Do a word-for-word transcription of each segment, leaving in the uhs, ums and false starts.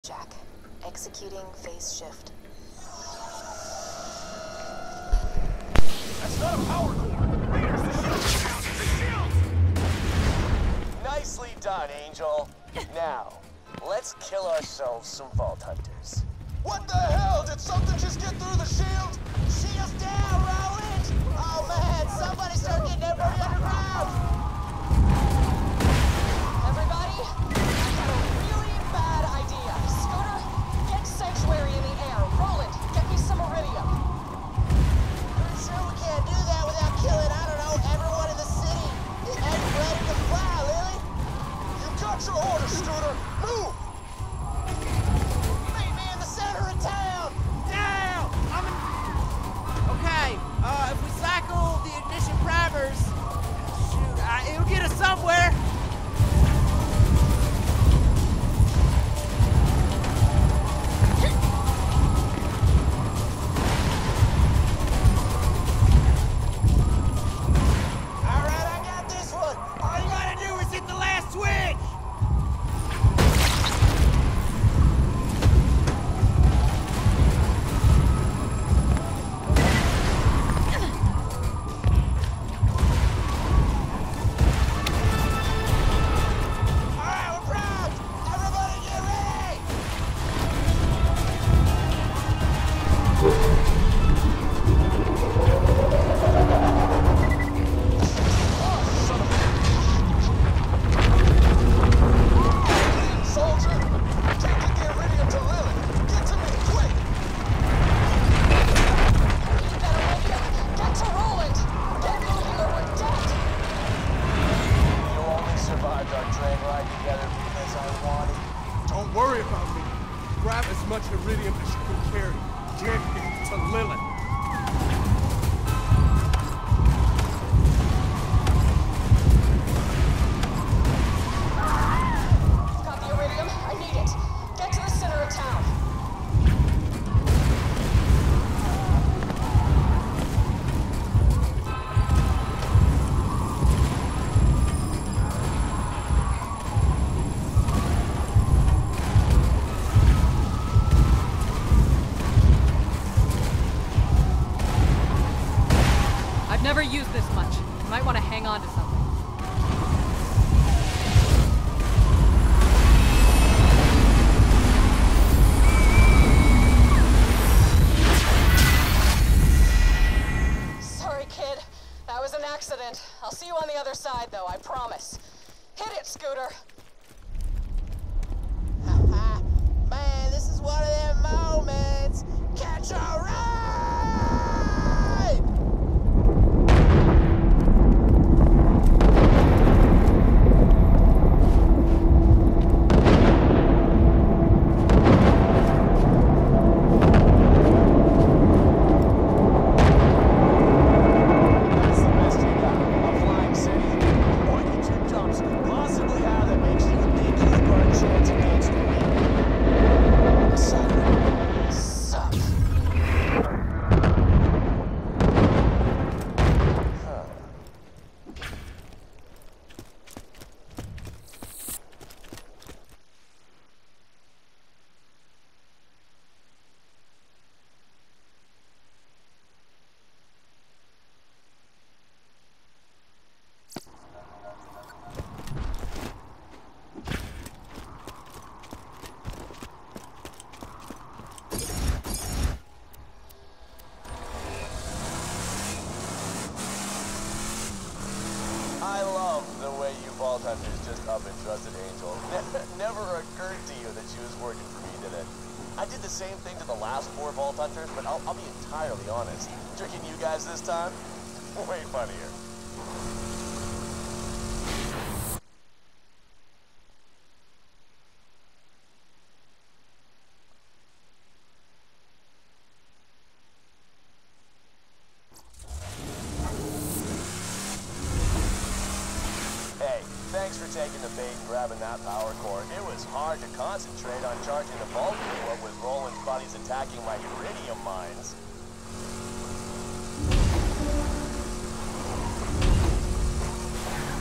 Jack. Executing phase shift. That's not a power core! Raiders, the shield! Out! The shield! Nicely done, Angel. Now, let's kill ourselves some Vault Hunters. What the hell? Did something just get through the shield? Shield's down, Roland! Oh man, somebody start getting everybody underground! Everybody, I've got a really bad idea. Scooter, get Sanctuary in the air. Roland, get me some Iridium. Pretty sure we can't do that without killing, I don't know, everyone in the city. Is Ed ready to fly, Lily? You got your orders, Scooter! Move! Meet me in the center of town! Down! I'm in... Okay, uh, if we cycle the ignition primers, shoot, uh, it'll get us somewhere. All right, I got this one. All you gotta do is hit the last switch. All right, we're primed. Everybody get ready. Soldier! Can't get the Iridium to Lily! Get to me, quick! Need that Iridium. Get to Roland. Get moving or we're dead. You only survived our train ride together because I wanted. Don't worry about me. Grab as much iridium as you can carry. Get me to Lilith. Got the Iridium. I need it. Get to the center of town. I've never used this much. You might want to hang on to something. Sorry, kid. That was an accident. I'll see you on the other side, though, I promise. Hit it, Scooter. Ha-ha. Man, this is one of them moments. Catch a ride! That's the best you got. A flying city? Or you two jumps could possibly have that makes you think you've got a chance against me. Suck. Suck. I love the way you Vault Hunters just up and trusted Angel. Never occurred to you that she was working for me, did it? I did the same thing to the last four Vault Hunters, but I'll, I'll be entirely honest. Tricking you guys this time? Way funnier. Hey, thanks for taking the bait and grabbing that power core. It was hard to concentrate on charging the Vault what with Roland's buddies attacking my Iridium mines.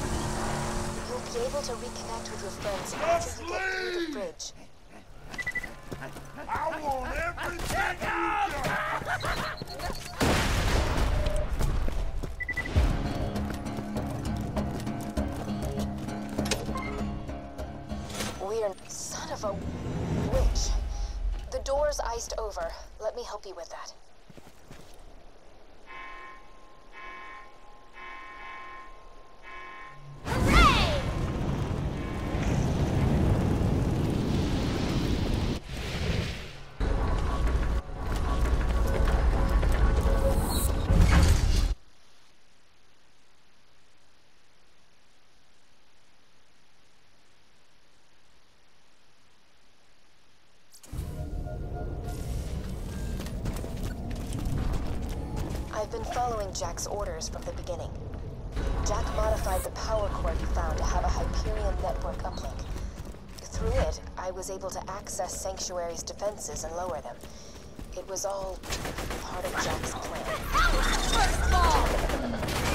You'll be able to reconnect with your friends after you get through the bridge. door's iced over. Let me help you with that. I've been following Jack's orders from the beginning. Jack modified the power cord he found to have a Hyperion network uplink. Through it, I was able to access Sanctuary's defenses and lower them. It was all part of Jack's plan. First ball!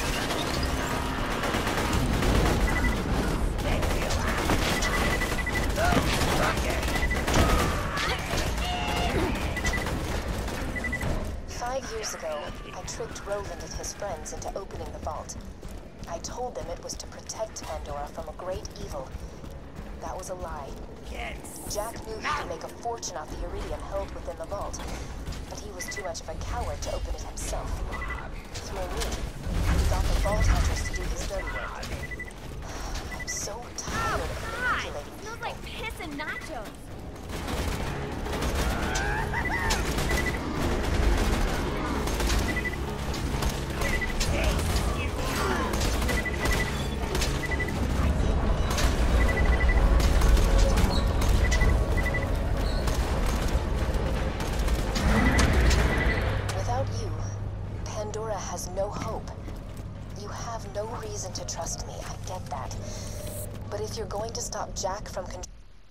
Five years ago, I tricked Roland and his friends into opening the vault. I told them it was to protect Pandora from a great evil. That was a lie. Jack knew he could make a fortune off the iridium held within the vault, but he was too much of a coward to open it himself. Through me, he got the Vault Hunters to do his dirty work. I'm so tired of manipulating people. Smells like piss and nachos. No hope. You have no reason to trust me, I get that. But if you're going to stop Jack from controlling...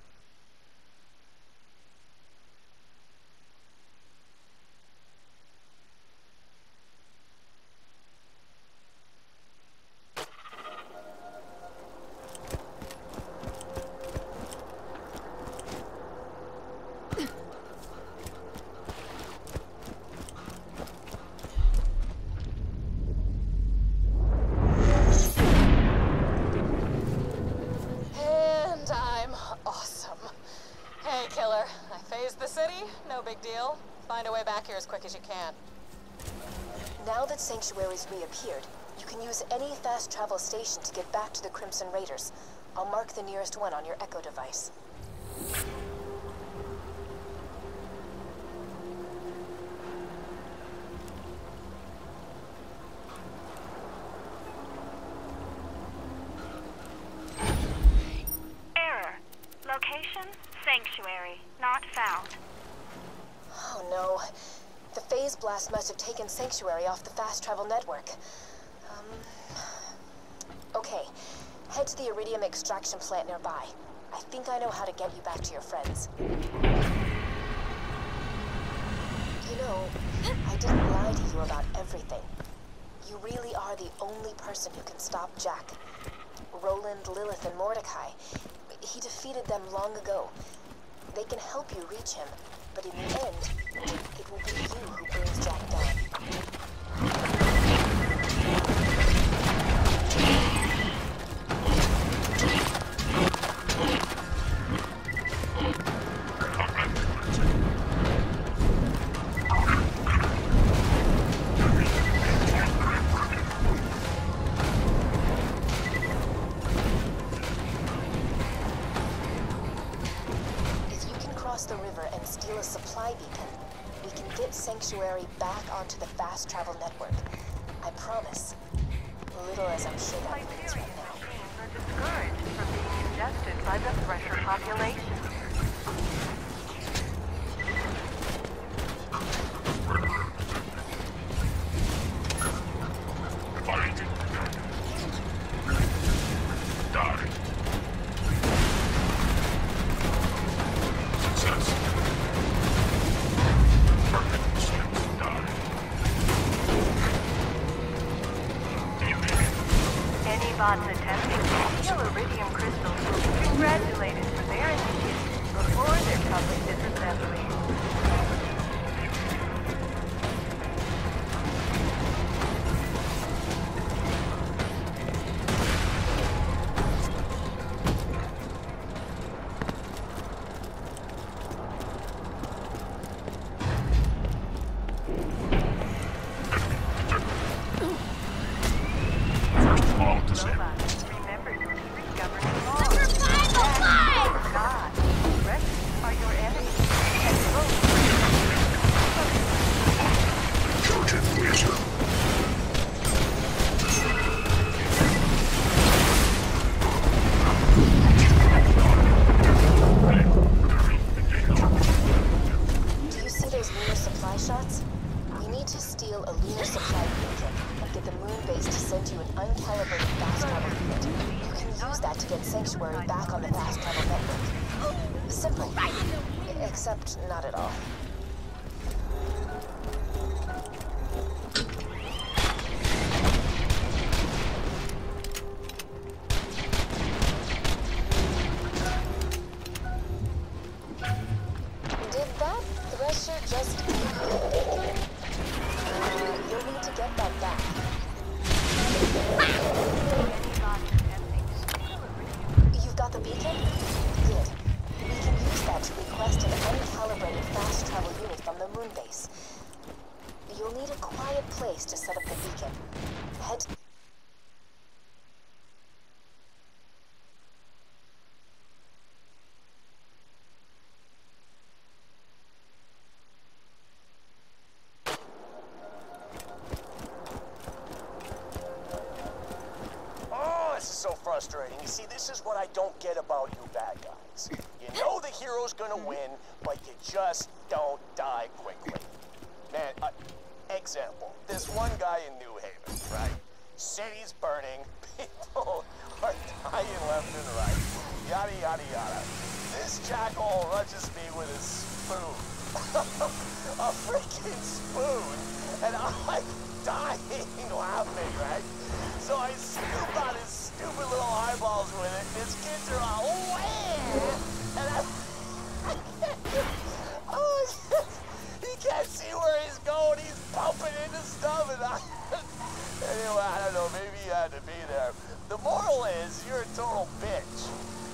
Find a way back here as quick as you can. Now that Sanctuary's reappeared, you can use any fast travel station to get back to the Crimson Raiders. I'll mark the nearest one on your Echo device. Error. Location, Sanctuary. Not found. Oh no. The phase blast must have taken Sanctuary off the fast travel network. Um... Okay. Head to the Iridium extraction plant nearby. I think I know how to get you back to your friends. You know, I didn't lie to you about everything. You really are the only person who can stop Jack. Roland, Lilith, and Mordecai. He defeated them long ago. They can help you reach him. But in the end, it will be you who brings Jack down. The river and steal a supply beacon, we can get Sanctuary back onto the fast travel network. I promise. Little as I'm sure that means right now. Machines are discouraged from being ingested by the Thresher population. Bots attempting to steal Iridium crystals will be congratulated for their initiative before their public disassembly. supply shots? We need to steal a lunar supply beacon and get the moon base to send you an uncalibrated fast travel unit. You can use that to get Sanctuary back on the fast travel network. Simple. Except not at all. Did that thresher just... Uh, you'll need to get that back. You've got the beacon? Good. We can use that to request an uncalibrated fast travel unit from the moon base. You'll need a quiet place to set up the beacon. Head... frustrating. You see, this is what I don't get about you bad guys. You know the hero's gonna win, but you just don't die quickly. Man, uh, example, this one guy in New Haven, right? City's burning, people are dying left and right, yada yada yada. This jackal rushes me with a spoon. A freaking spoon, and I'm like dying laughing, right? So I scoop out his stupid little eyeballs with it, and his kids are all, oh, yeah! And I, I can't, oh, he can't see where he's going, he's bumping into stuff, and I, anyway, I don't know, maybe you had to be there. The moral is, you're a total bitch.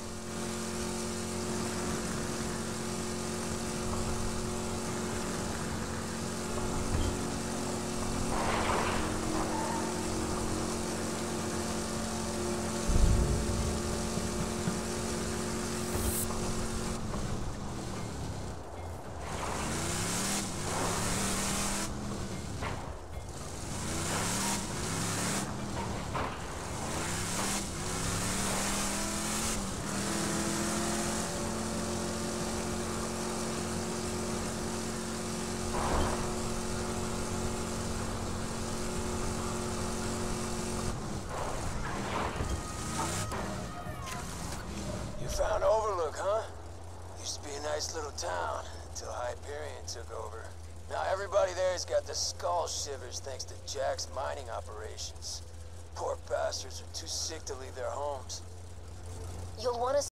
Found Overlook, huh? Used to be a nice little town until Hyperion took over. Now everybody there's got the skull shivers thanks to Jack's mining operations. Poor bastards are too sick to leave their homes. You'll want to